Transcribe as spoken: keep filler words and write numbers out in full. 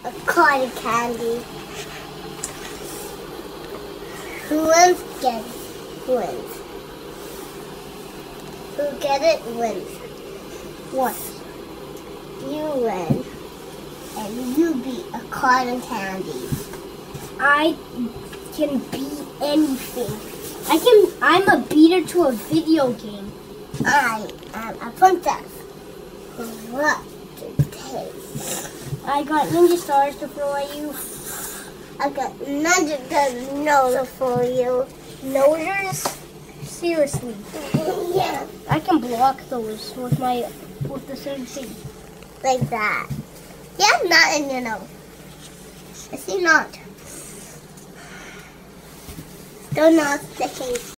a cotton candy. Who wins gets wins. Who get it wins. What? You win, and you beat a cotton candy. I can beat anything. I can. I'm a beater to a video game. I am a princess. What to taste? I got ninja stars to throw at you. I got ninja granola for you. Nosers? Seriously. Yeah. I can block those with my with the same thing. Like that. Yeah, not in your nose. I see not. Still not sticking.